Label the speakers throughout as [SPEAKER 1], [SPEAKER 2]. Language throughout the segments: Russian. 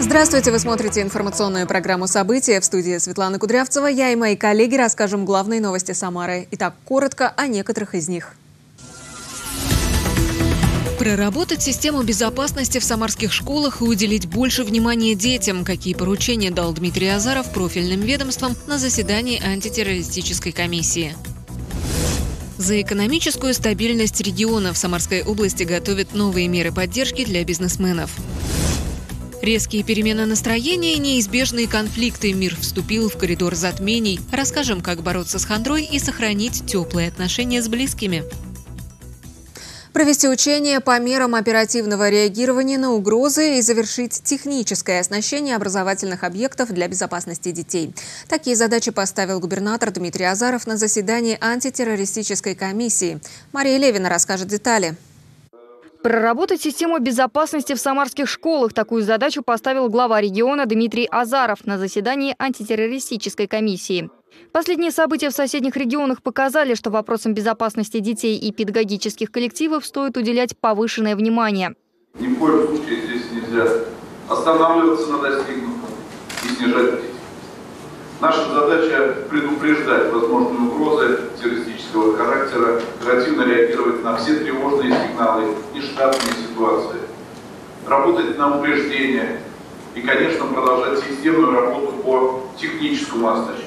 [SPEAKER 1] Здравствуйте, вы смотрите информационную программу «События». В студии Светлана Кудрявцева. Я и мои коллеги расскажем главные новости Самары. Итак, коротко о некоторых из них. Проработать систему безопасности в самарских школах и уделить больше внимания детям. Какие поручения дал Дмитрий Азаров профильным ведомствам на заседании антитеррористической комиссии. За экономическую стабильность региона в Самарской области готовят новые меры поддержки для бизнесменов. Резкие перемены настроения и неизбежные конфликты. Мир вступил в коридор затмений. Расскажем, как бороться с хандрой и сохранить теплые отношения с близкими. Провести учения по мерам оперативного реагирования на угрозы и завершить техническое оснащение образовательных объектов для безопасности детей. Такие задачи поставил губернатор Дмитрий Азаров на заседании антитеррористической комиссии. Мария Левина расскажет детали.
[SPEAKER 2] Проработать систему безопасности в самарских школах. Такую задачу поставил глава региона Дмитрий Азаров на заседании антитеррористической комиссии. Последние события в соседних регионах показали, что вопросам безопасности детей и педагогических коллективов стоит уделять повышенное внимание.
[SPEAKER 3] Ни в коем случае здесь нельзя останавливаться на достигнутом и снижать бдительность. Наша задача предупреждать возможные угрозы террористического характера, оперативно реагировать на все тревожные сигналы и штатные ситуации, работать на упреждение и, конечно, продолжать системную работу по техническому оснащению.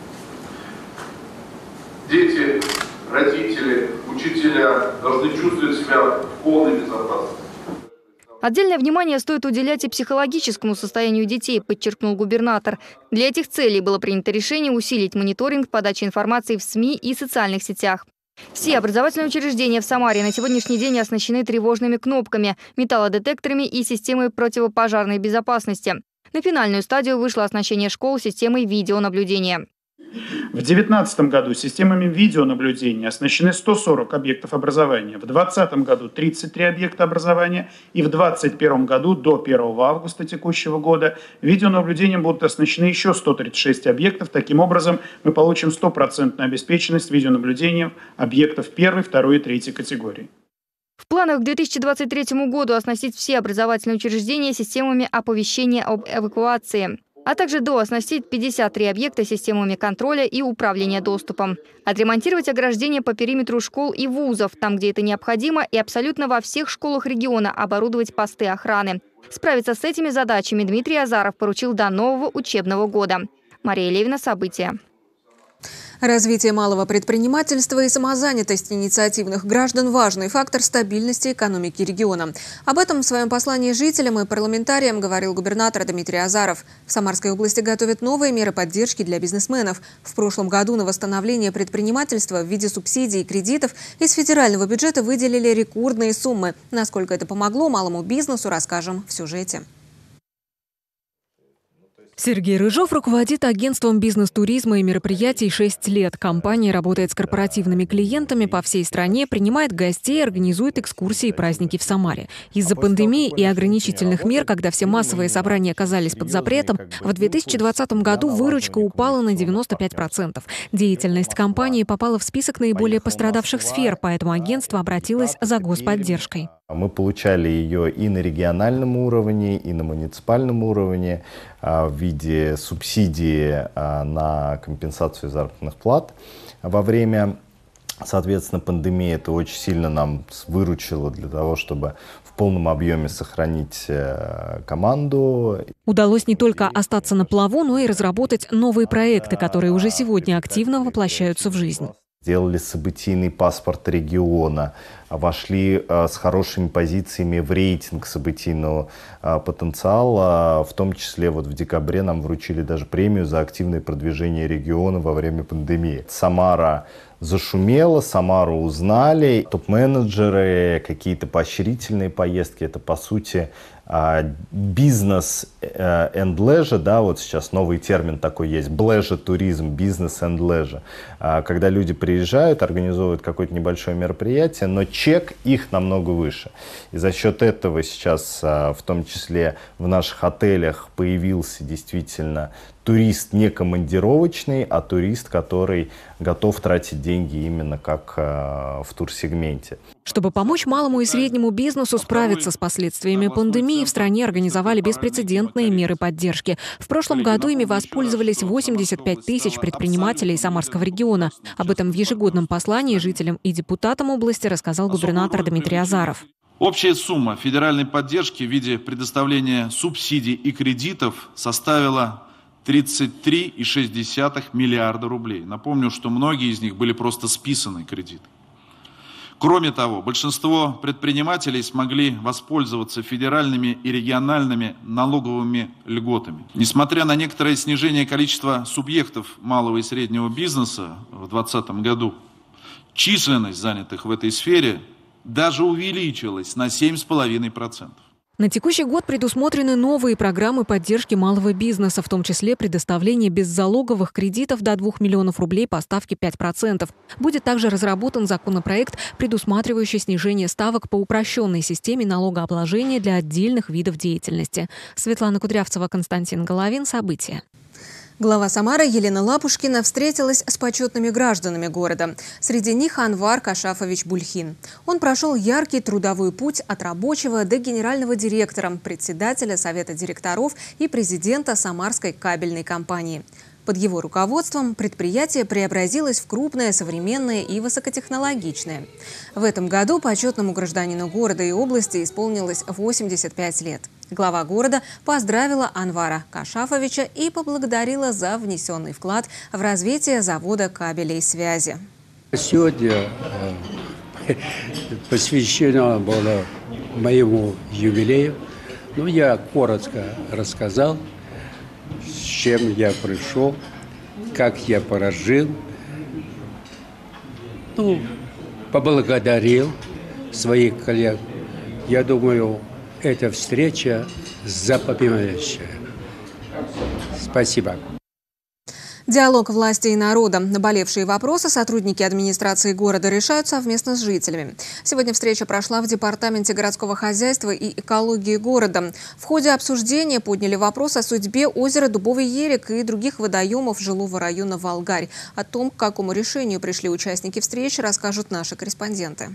[SPEAKER 3] Дети, родители, учителя должны чувствовать себя в полной безопасности.
[SPEAKER 2] Отдельное внимание стоит уделять и психологическому состоянию детей, подчеркнул губернатор. Для этих целей было принято решение усилить мониторинг подачи информации в СМИ и социальных сетях. Все образовательные учреждения в Самаре на сегодняшний день оснащены тревожными кнопками, металлодетекторами и системой противопожарной безопасности. На финальную стадию вышло оснащение школ системой видеонаблюдения.
[SPEAKER 4] В 2019 году системами видеонаблюдения оснащены 140 объектов образования, в 2020 году 33 объекта образования и в 2021 году до 1 августа текущего года видеонаблюдением будут оснащены еще 136 объектов. Таким образом, мы получим 100% обеспеченность видеонаблюдением объектов 1, 2 и 3 категории.
[SPEAKER 2] В планах к 2023 году оснастить все образовательные учреждения системами оповещения об эвакуации, а также дооснастить 53 объекта системами контроля и управления доступом. Отремонтировать ограждения по периметру школ и вузов, там, где это необходимо, и абсолютно во всех школах региона оборудовать посты охраны. Справиться с этими задачами Дмитрий Азаров поручил до нового учебного года. Мария Левина, «События».
[SPEAKER 1] Развитие малого предпринимательства и самозанятость инициативных граждан – важный фактор стабильности экономики региона. Об этом в своем послании жителям и парламентариям говорил губернатор Дмитрий Азаров. В Самарской области готовят новые меры поддержки для бизнесменов. В прошлом году на восстановление предпринимательства в виде субсидий и кредитов из федерального бюджета выделили рекордные суммы. Насколько это помогло малому бизнесу, расскажем в сюжете. Сергей Рыжов руководит агентством бизнес-туризма и мероприятий 6 лет. Компания работает с корпоративными клиентами по всей стране, принимает гостей, организует экскурсии и праздники в Самаре. Из-за пандемии и ограничительных мер, когда все массовые собрания оказались под запретом, в 2020 году выручка упала на 95%. Деятельность компании попала в список наиболее пострадавших сфер, поэтому агентство обратилось за господдержкой.
[SPEAKER 5] Мы получали ее и на региональном уровне, и на муниципальном уровне в виде субсидии на компенсацию заработных плат. Во время, соответственно, пандемии это очень сильно нам выручило для того, чтобы в полном объеме сохранить команду.
[SPEAKER 1] Удалось не только остаться на плаву, но и разработать новые проекты, которые уже сегодня активно воплощаются в жизнь.
[SPEAKER 5] Сделали событийный паспорт региона, вошли с хорошими позициями в рейтинг событийного потенциала. В том числе вот в декабре нам вручили даже премию за активное продвижение региона во время пандемии. Самара зашумела, Самару узнали. Топ-менеджеры, какие-то поощрительные поездки. Это, по сути, бизнес and leisure, да, вот сейчас новый термин такой есть, leisure туризм, бизнес and leisure. Когда люди приезжают, организовывают какое-то небольшое мероприятие, но чек их намного выше. И за счет этого сейчас, в том числе в наших отелях, появился действительно турист не командировочный, а турист, который готов тратить деньги именно как в турсегменте.
[SPEAKER 1] Чтобы помочь малому и среднему бизнесу справиться с последствиями пандемии, в стране организовали беспрецедентные меры поддержки. В прошлом году ими воспользовались 85 тысяч предпринимателей Самарского региона. Об этом в ежегодном послании жителям и депутатам области рассказал губернатор Дмитрий Азаров.
[SPEAKER 6] Общая сумма федеральной поддержки в виде предоставления субсидий и кредитов составила 33,6 миллиарда рублей. Напомню, что многие из них были просто списаны кредиты. Кроме того, большинство предпринимателей смогли воспользоваться федеральными и региональными налоговыми льготами. Несмотря на некоторое снижение количества субъектов малого и среднего бизнеса в 2020 году, численность занятых в этой сфере даже увеличилась на 7,5%.
[SPEAKER 1] На текущий год предусмотрены новые программы поддержки малого бизнеса, в том числе предоставление беззалоговых кредитов до 2 миллионов рублей по ставке 5%. Будет также разработан законопроект, предусматривающий снижение ставок по упрощенной системе налогообложения для отдельных видов деятельности. Светлана Кудрявцева, Константин Головин. События.
[SPEAKER 7] Глава Самары Елена Лапушкина встретилась с почетными гражданами города. Среди них Анвар Кашафович Бульхин. Он прошел яркий трудовой путь от рабочего до генерального директора, председателя Совета директоров и президента Самарской кабельной компании. Под его руководством предприятие преобразилось в крупное, современное и высокотехнологичное. В этом году почетному гражданину города и области исполнилось 85 лет. Глава города поздравила Анвара Кашафовича и поблагодарила за внесенный вклад в развитие завода кабелей и связи.
[SPEAKER 8] Сегодня посвящено было моему юбилею. Я коротко рассказал, с чем я пришел, как я прожил. Поблагодарил своих коллег. Я думаю, эта встреча запоминающая. Спасибо.
[SPEAKER 7] Диалог власти и народа. Наболевшие вопросы сотрудники администрации города решают совместно с жителями. Сегодня встреча прошла в Департаменте городского хозяйства и экологии города. В ходе обсуждения подняли вопрос о судьбе озера Дубовый Ерик и других водоемов жилого района Волгарь. О том, к какому решению пришли участники встречи, расскажут наши корреспонденты.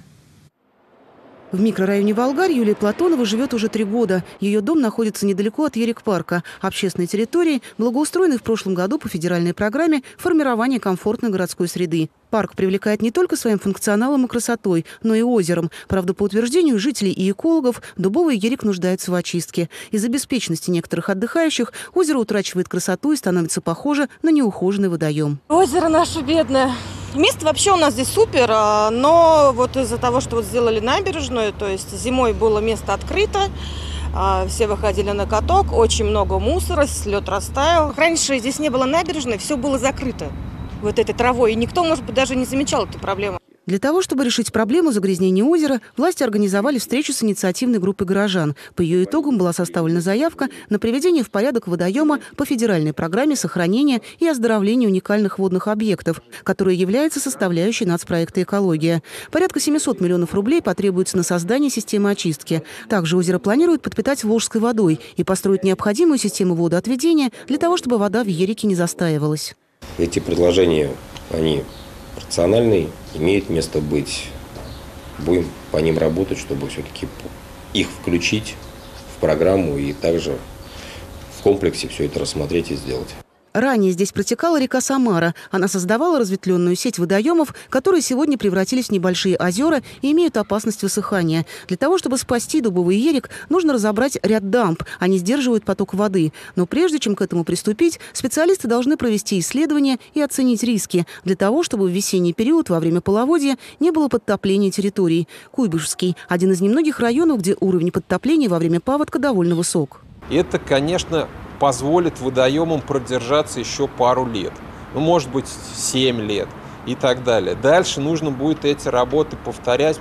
[SPEAKER 9] В микрорайоне Волгарь Юлия Платонова живет уже 3 года. Ее дом находится недалеко от Ерик-парка, общественной территории, благоустроенной в прошлом году по федеральной программе формирования комфортной городской среды. Парк привлекает не только своим функционалом и красотой, но и озером. Правда, по утверждению жителей и экологов, Дубовый Ерик нуждается в очистке. Из-за беспечности некоторых отдыхающих озеро утрачивает красоту и становится похоже на неухоженный водоем.
[SPEAKER 10] Озеро наше бедное. Место вообще у нас здесь супер, но вот из-за того, что вот сделали набережную, то есть зимой было место открыто, все выходили на каток, очень много мусора, лед растаял. Раньше здесь не было набережной, все было закрыто вот этой травой, и никто, может быть, даже не замечал эту проблему.
[SPEAKER 9] Для того, чтобы решить проблему загрязнения озера, власти организовали встречу с инициативной группой горожан. По ее итогам была составлена заявка на приведение в порядок водоема по федеральной программе сохранения и оздоровления уникальных водных объектов, которая является составляющей нацпроекта «Экология». Порядка 700 миллионов рублей потребуется на создание системы очистки. Также озеро планируют подпитать волжской водой и построить необходимую систему водоотведения для того, чтобы вода в Ерике не застаивалась.
[SPEAKER 11] Эти предложения, они рациональные, имеют место быть. Будем по ним работать, чтобы все-таки их включить в программу и также в комплексе все это рассмотреть и сделать.
[SPEAKER 9] Ранее здесь протекала река Самара. Она создавала разветвленную сеть водоемов, которые сегодня превратились в небольшие озера и имеют опасность высыхания. Для того, чтобы спасти Дубовый Ерик, нужно разобрать ряд дамб. Они сдерживают поток воды. Но прежде чем к этому приступить, специалисты должны провести исследования и оценить риски, для того, чтобы в весенний период во время половодья не было подтопления территорий. Куйбышевский – один из немногих районов, где уровень подтопления во время паводка довольно высок.
[SPEAKER 12] Это, конечно, позволит водоемам продержаться еще пару лет, может быть 7 лет и так далее. Дальше нужно будет эти работы повторять,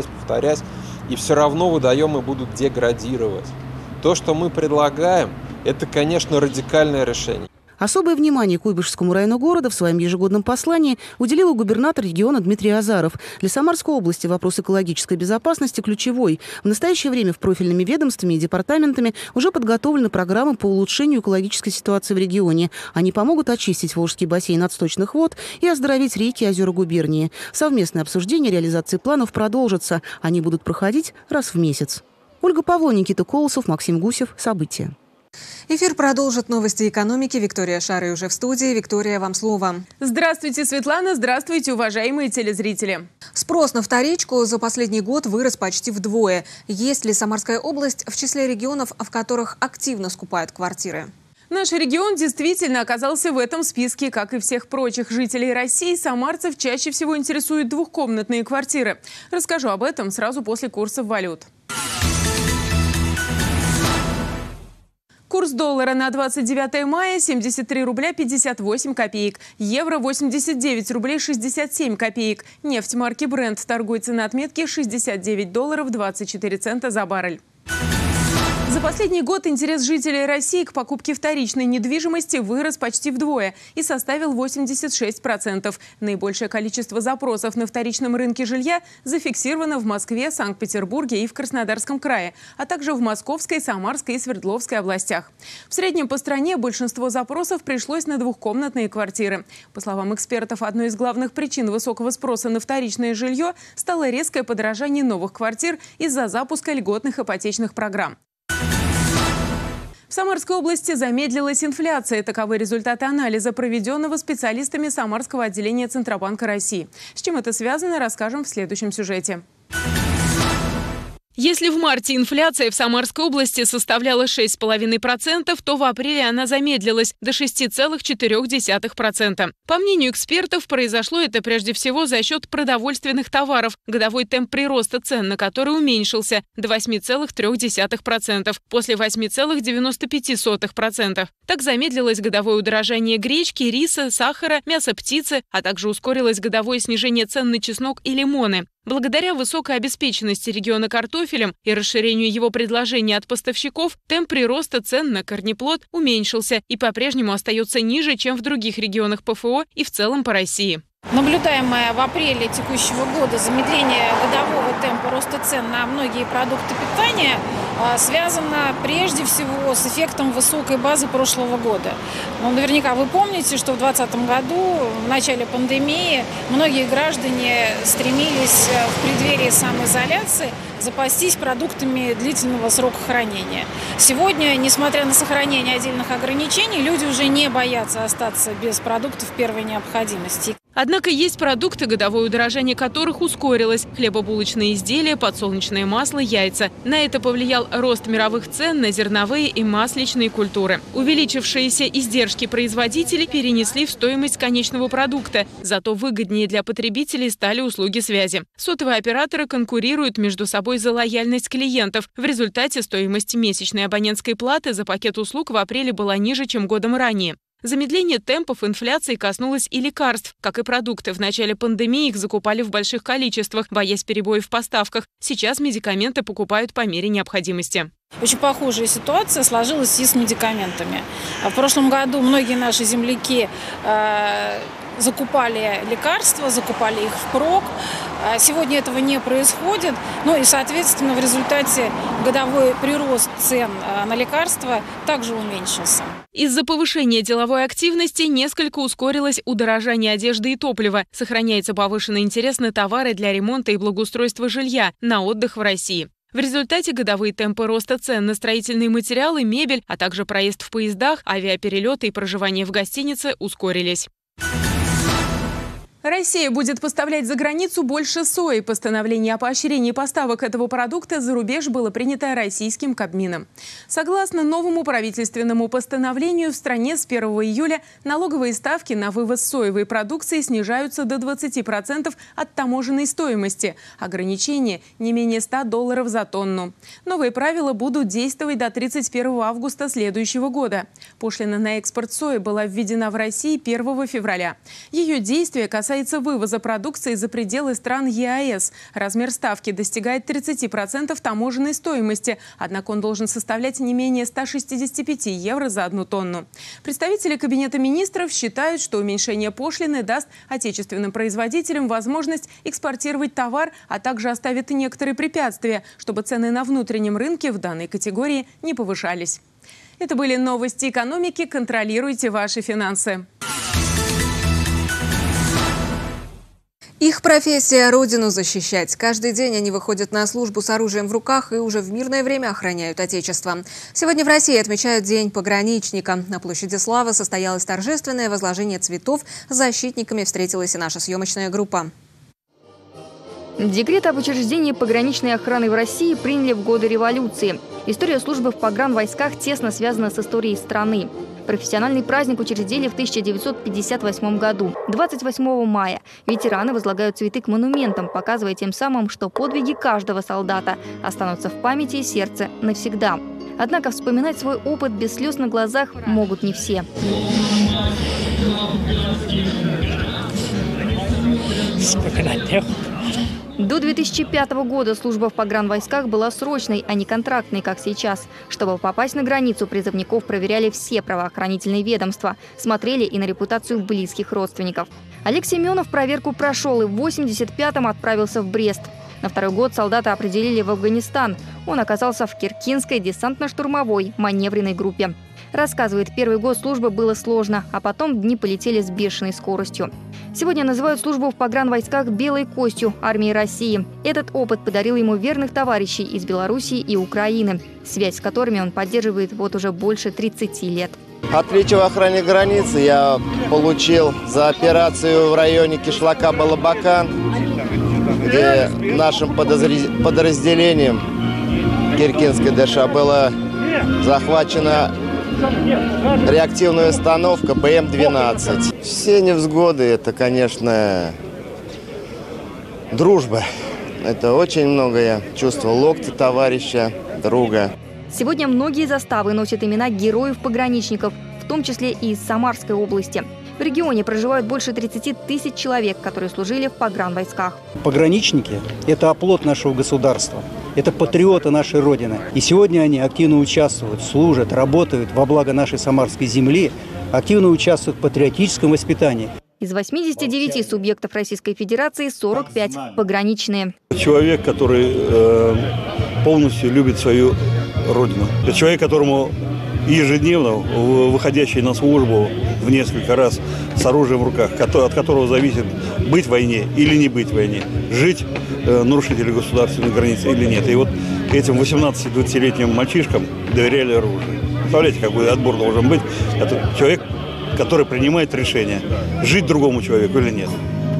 [SPEAKER 12] и все равно водоемы будут деградировать. То, что мы предлагаем, это, конечно, радикальное решение.
[SPEAKER 9] Особое внимание Куйбышевскому району города в своем ежегодном послании уделил губернатор региона Дмитрий Азаров. Для Самарской области вопрос экологической безопасности ключевой. В настоящее время в профильными ведомствами и департаментами уже подготовлены программы по улучшению экологической ситуации в регионе. Они помогут очистить Волжский бассейн от сточных вод и оздоровить реки и озера губернии. Совместное обсуждение реализации планов продолжится. Они будут проходить раз в месяц. Ольга Павлова, Никита Колосов, Максим Гусев. События.
[SPEAKER 7] Эфир продолжит новости экономики. Виктория Шары уже в студии. Виктория, вам слово.
[SPEAKER 13] Здравствуйте, Светлана. Здравствуйте, уважаемые телезрители.
[SPEAKER 7] Спрос на вторичку за последний год вырос почти вдвое. Есть ли Самарская область в числе регионов, в которых активно скупают квартиры?
[SPEAKER 13] Наш регион действительно оказался в этом списке. Как и всех прочих жителей России, самарцев чаще всего интересуют двухкомнатные квартиры. Расскажу об этом сразу после курсов валют. Курс доллара на 29 мая – 73 рубля 58 копеек. Евро – 89 рублей 67 копеек. Нефть марки Brent торгуется на отметке $69 24 цента за баррель. За последний год интерес жителей России к покупке вторичной недвижимости вырос почти вдвое и составил 86%. Наибольшее количество запросов на вторичном рынке жилья зафиксировано в Москве, Санкт-Петербурге и в Краснодарском крае, а также в Московской, Самарской и Свердловской областях. В среднем по стране большинство запросов пришлось на двухкомнатные квартиры. По словам экспертов, одной из главных причин высокого спроса на вторичное жилье стало резкое подорожание новых квартир из-за запуска льготных ипотечных программ. В Самарской области замедлилась инфляция. Таковы результаты анализа, проведенного специалистами Самарского отделения Центробанка России. С чем это связано, расскажем в следующем сюжете. Если в марте инфляция в Самарской области составляла 6,5%, то в апреле она замедлилась до 6,4%. По мнению экспертов, произошло это прежде всего за счет продовольственных товаров, годовой темп прироста цен на который уменьшился до 8,3% после 8,95%. Так замедлилось годовое удорожание гречки, риса, сахара, мяса птицы, а также ускорилось годовое снижение цен на чеснок и лимоны. Благодаря высокой обеспеченности региона картофелем и расширению его предложения от поставщиков, темп прироста цен на корнеплод уменьшился и по-прежнему остается ниже, чем в других регионах ПФО и в целом по России.
[SPEAKER 14] Наблюдаемое в апреле текущего года замедление годового темпа роста цен на многие продукты питания связано прежде всего с эффектом высокой базы прошлого года. Но наверняка вы помните, что в 2020 году, в начале пандемии, многие граждане стремились в преддверии самоизоляции запастись продуктами длительного срока хранения. Сегодня, несмотря на сохранение отдельных ограничений, люди уже не боятся остаться без продуктов первой необходимости.
[SPEAKER 13] Однако есть продукты, годовое удорожание которых ускорилось. Хлебобулочные изделия, подсолнечное масло, яйца. На это повлиял рост мировых цен на зерновые и масличные культуры. Увеличившиеся издержки производителей перенесли в стоимость конечного продукта. Зато выгоднее для потребителей стали услуги связи. Сотовые операторы конкурируют между собой за лояльность клиентов. В результате стоимость месячной абонентской платы за пакет услуг в апреле была ниже, чем годом ранее. Замедление темпов инфляции коснулось и лекарств. Как и продукты, в начале пандемии их закупали в больших количествах, боясь перебоев в поставках. Сейчас медикаменты покупают по мере необходимости.
[SPEAKER 14] Очень похожая ситуация сложилась и с медикаментами. В прошлом году многие наши земляки закупали лекарства, закупали их впрок. Сегодня этого не происходит. Ну и, соответственно, в результате годовой прирост цен на лекарства также уменьшился.
[SPEAKER 13] Из-за повышения деловой активности несколько ускорилось удорожание одежды и топлива. Сохраняется повышенный интерес на товары для ремонта и благоустройства жилья, на отдых в России. В результате годовые темпы роста цен на строительные материалы, мебель, а также проезд в поездах, авиаперелеты и проживание в гостинице ускорились. Россия будет поставлять за границу больше сои. Постановление о поощрении поставок этого продукта за рубеж было принято российским Кабмином. Согласно новому правительственному постановлению, в стране с 1 июля налоговые ставки на вывоз соевой продукции снижаются до 20% от таможенной стоимости. Ограничение не менее $100 за тонну. Новые правила будут действовать до 31 августа следующего года. Пошлина на экспорт сои была введена в России 1 февраля. Ее действие касается касается вывоза продукции за пределы стран ЕАЭС. Размер ставки достигает 30% таможенной стоимости, однако он должен составлять не менее 165 евро за 1 тонну. Представители Кабинета министров считают, что уменьшение пошлины даст отечественным производителям возможность экспортировать товар, а также оставит некоторые препятствия, чтобы цены на внутреннем рынке в данной категории не повышались. Это были новости экономики. Контролируйте ваши финансы.
[SPEAKER 7] Их профессия – родину защищать. Каждый день они выходят на службу с оружием в руках и уже в мирное время охраняют Отечество. Сегодня в России отмечают День пограничника. На площади Славы состоялось торжественное возложение цветов. С защитниками встретилась и наша съемочная группа.
[SPEAKER 2] Декрет об учреждении пограничной охраны в России приняли в годы революции. История службы в погранвойсках тесно связана с историей страны. Профессиональный праздник учредили в 1958 году. 28 мая ветераны возлагают цветы к монументам, показывая тем самым, что подвиги каждого солдата останутся в памяти и сердце навсегда. Однако вспоминать свой опыт без слез на глазах могут не все. До 2005 года служба в погранвойсках была срочной, а не контрактной, как сейчас. Чтобы попасть на границу, призывников проверяли все правоохранительные ведомства. Смотрели и на репутацию близких родственников. Олег Семенов проверку прошел и в 85-м отправился в Брест. На второй год солдата определили в Афганистан. Он оказался в Киркинской десантно-штурмовой маневренной группе. Рассказывает, первый год службы было сложно, а потом дни полетели с бешеной скоростью. Сегодня называют службу в погранвойсках белой костью армии России. Этот опыт подарил ему верных товарищей из Белоруссии и Украины, связь с которыми он поддерживает вот уже больше 30 лет.
[SPEAKER 15] Отличие в охране границы я получил за операцию в районе Кишлака-Балабакан, где нашим подразделением Киркинской ДШ была захвачена реактивная установка БМ-12. Все невзгоды – это, конечно, дружба. Это очень много я чувствовал локти товарища, друга.
[SPEAKER 2] Сегодня многие заставы носят имена героев-пограничников, в том числе и из Самарской области. В регионе проживают больше 30 тысяч человек, которые служили в погранвойсках.
[SPEAKER 16] Пограничники – это оплот нашего государства. Это патриоты нашей Родины. И сегодня они активно участвуют, служат, работают во благо нашей самарской земли, активно участвуют в патриотическом воспитании.
[SPEAKER 2] Из 89 субъектов Российской Федерации 45 пограничные.
[SPEAKER 17] Человек, который полностью любит свою Родину. Это человек, которому ежедневно, выходящий на службу в несколько раз с оружием в руках, от которого зависит быть в войне или не быть в войне, жить нарушители государственной границы или нет. И вот этим 18-20-летним мальчишкам доверяли оружие. Представляете, какой отбор должен быть? Это человек, который принимает решение, жить другому человеку или нет.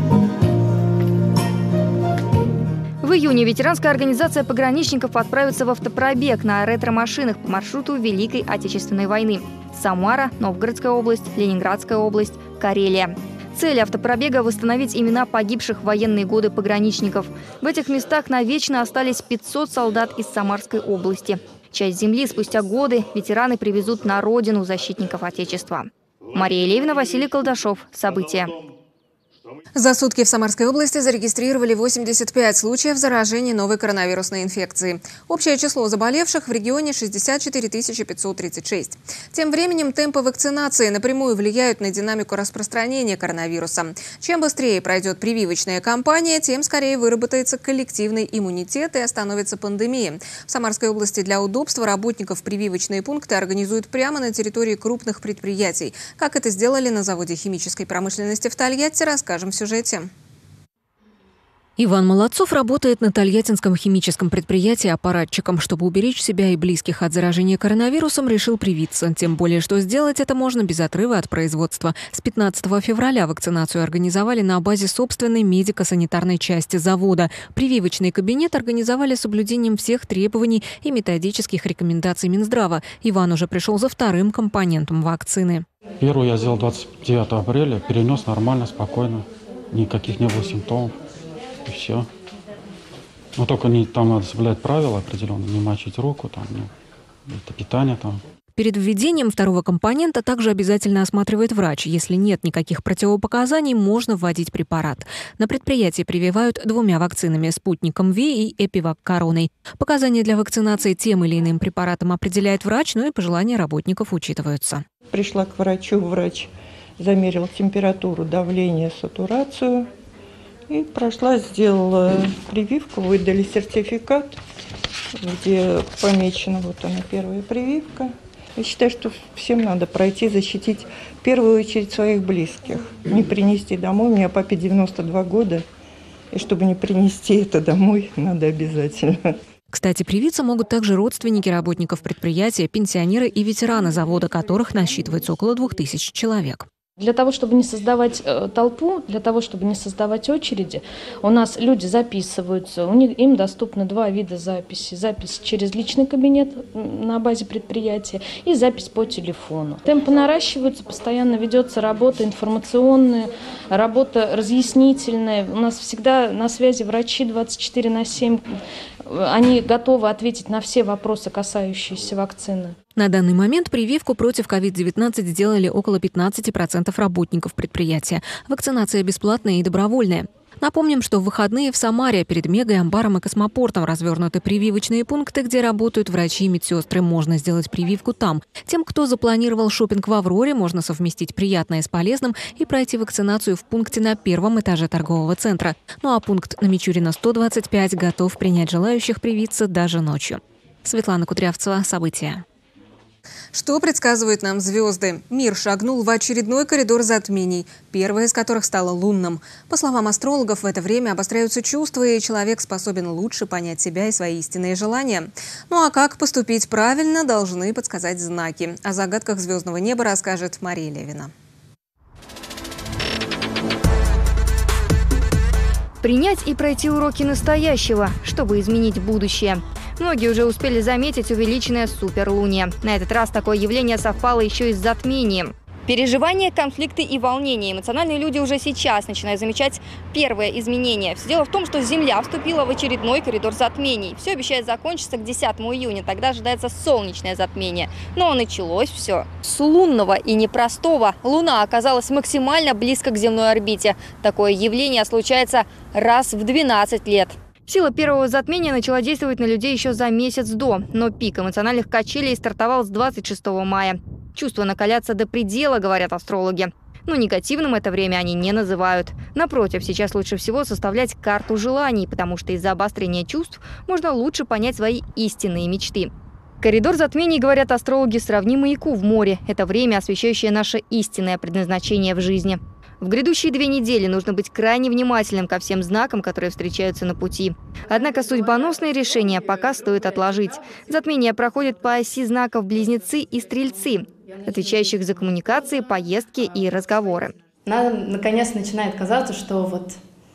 [SPEAKER 2] В июне ветеранская организация пограничников отправится в автопробег на ретро-машинах по маршруту Великой Отечественной войны. Самара, Новгородская область, Ленинградская область, Карелия. Цель автопробега – восстановить имена погибших в военные годы пограничников. В этих местах навечно остались 500 солдат из Самарской области. Часть земли спустя годы ветераны привезут на родину защитников Отечества. Мария Левина, Василий Колдашов. События.
[SPEAKER 7] За сутки в Самарской области зарегистрировали 85 случаев заражения новой коронавирусной инфекцией. Общее число заболевших в регионе 64 536. Тем временем темпы вакцинации напрямую влияют на динамику распространения коронавируса. Чем быстрее пройдет прививочная кампания, тем скорее выработается коллективный иммунитет и остановится пандемия. В Самарской области для удобства работников прививочные пункты организуют прямо на территории крупных предприятий. Как это сделали на заводе химической промышленности в Тольятти, расскажем в сюжете.
[SPEAKER 1] Иван Молодцов работает на Тольяттинском химическом предприятии аппаратчиком. Чтобы уберечь себя и близких от заражения коронавирусом, решил привиться. Тем более, что сделать это можно без отрыва от производства. С 15 февраля вакцинацию организовали на базе собственной медико-санитарной части завода. Прививочный кабинет организовали с соблюдением всех требований и методических рекомендаций Минздрава. Иван уже пришел за вторым компонентом вакцины.
[SPEAKER 18] Первую я сделал 29 апреля, перенес нормально, спокойно. Никаких не было симптомов. И все. Но только там надо соблюдать правила определенные, не мочить руку, это питание там.
[SPEAKER 1] Перед введением второго компонента также обязательно осматривает врач. Если нет никаких противопоказаний, можно вводить препарат. На предприятии прививают 2 вакцинами – «Спутником Ви» и «Эпивак Короной». Показания для вакцинации тем или иным препаратом определяет врач, но и пожелания работников учитываются.
[SPEAKER 19] Пришла к врачу, врач замерил температуру, давление, сатурацию. И прошла, сделала прививку, выдали сертификат, где помечена вот она, первая прививка. Я считаю, что всем надо пройти, защитить в первую очередь своих близких. Не принести домой. У меня папе 92 года. И чтобы не принести это домой, надо обязательно.
[SPEAKER 1] Кстати, привиться могут также родственники работников предприятия, пенсионеры и ветераны завода, которых насчитывается около 2000 человек.
[SPEAKER 20] Для того, чтобы не создавать толпу, для того, чтобы не создавать очереди, у нас люди записываются, им доступны 2 вида записи. Запись через личный кабинет на базе предприятия и запись по телефону. Темпы наращиваются, постоянно ведется работа информационная, работа разъяснительная. У нас всегда на связи врачи 24/7. Они готовы ответить на все вопросы, касающиеся вакцины.
[SPEAKER 1] На данный момент прививку против COVID-19 сделали около 15% работников предприятия. Вакцинация бесплатная и добровольная. Напомним, что в выходные в Самаре перед Мегой, Амбаром и Космопортом развернуты прививочные пункты, где работают врачи и медсестры. Можно сделать прививку там. Тем, кто запланировал шопинг в Авроре, можно совместить приятное с полезным и пройти вакцинацию в пункте на 1-м этаже торгового центра. Ну а пункт на Мичурина 125 готов принять желающих привиться даже ночью. Светлана Кудрявцева, события.
[SPEAKER 7] Что предсказывают нам звезды? Мир шагнул в очередной коридор затмений, первое из которых стало лунным. По словам астрологов, в это время обостряются чувства, и человек способен лучше понять себя и свои истинные желания. Ну а как поступить правильно, должны подсказать знаки. О загадках звездного неба расскажет Мария Левина.
[SPEAKER 2] Принять и пройти уроки настоящего, чтобы изменить будущее. Многие уже успели заметить увеличенное суперлуние. На этот раз такое явление совпало еще и с затмением. Переживания, конфликты и волнения. Эмоциональные люди уже сейчас начинают замечать первые изменения. Все дело в том, что Земля вступила в очередной коридор затмений. Все обещает закончиться к 10 июня. Тогда ожидается солнечное затмение. Но началось все с лунного и непростого. Луна оказалась максимально близко к земной орбите. Такое явление случается раз в 12 лет. Сила первого затмения начала действовать на людей еще за месяц до, но пик эмоциональных качелей стартовал с 26 мая. Чувства накалятся до предела, говорят астрологи. Но негативным это время они не называют. Напротив, сейчас лучше всего составлять карту желаний, потому что из-за обострения чувств можно лучше понять свои истинные мечты. Коридор затмений, говорят астрологи, сравним маяку в море. Это время, освещающее наше истинное предназначение в жизни. В грядущие 2 недели нужно быть крайне внимательным ко всем знакам, которые встречаются на пути. Однако судьбоносные решения пока стоит отложить. Затмение проходит по оси знаков Близнецы и Стрельцы, отвечающих за коммуникации, поездки и разговоры.
[SPEAKER 21] Нам наконец начинает казаться, что вот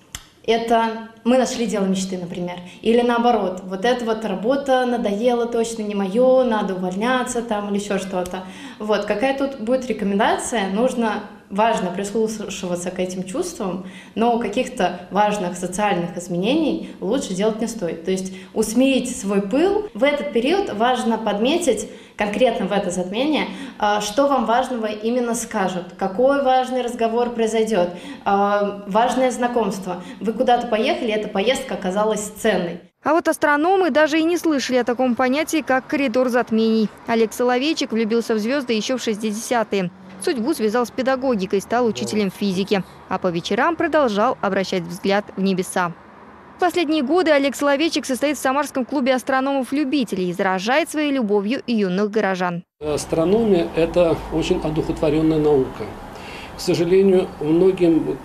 [SPEAKER 21] это мы нашли дело мечты, например. Или наоборот, вот эта вот работа надоела, точно не мое, надо увольняться там или еще что-то. Вот, какая тут будет рекомендация, важно прислушиваться к этим чувствам, но каких-то важных социальных изменений лучше делать не стоит. То есть усмирить свой пыл. В этот период важно подметить, конкретно в это затмение, что вам важного именно скажут, какой важный разговор произойдет, важное знакомство. Вы куда-то поехали, эта поездка оказалась ценной.
[SPEAKER 2] А вот астрономы даже и не слышали о таком понятии, как коридор затмений. Олег Соловейчик влюбился в звезды еще в 60-е. Судьбу связал с педагогикой, стал учителем физики. А по вечерам продолжал обращать взгляд в небеса. В последние годы Олег Соловейчик состоит в Самарском клубе астрономов-любителей и заражает своей любовью юных горожан.
[SPEAKER 22] Астрономия – это очень одухотворенная наука. К сожалению, многим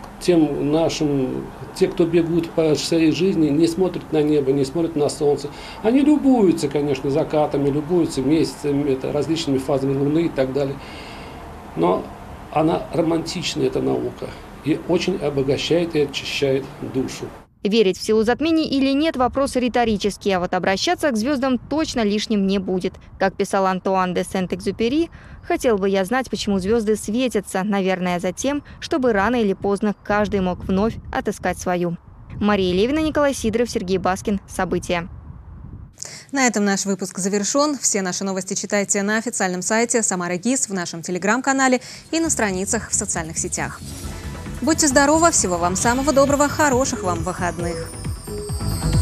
[SPEAKER 22] те, кто бегут по своей жизни, не смотрят на небо, не смотрят на солнце. Они любуются, конечно, закатами, любуются месяцами, различными фазами Луны и так далее. Но она романтичная, эта наука, и очень обогащает и очищает душу.
[SPEAKER 2] Верить в силу затмений или нет – вопрос риторический, а вот обращаться к звездам точно лишним не будет. Как писал Антуан де Сент-Экзюпери, «Хотел бы я знать, почему звезды светятся, наверное, за тем, чтобы рано или поздно каждый мог вновь отыскать свою». Мария Левина, Николай Сидоров, Сергей Баскин. События.
[SPEAKER 7] На этом наш выпуск завершен. Все наши новости читайте на официальном сайте Самара ГИС, в нашем телеграм-канале и на страницах в социальных сетях. Будьте здоровы, всего вам самого доброго, хороших вам выходных.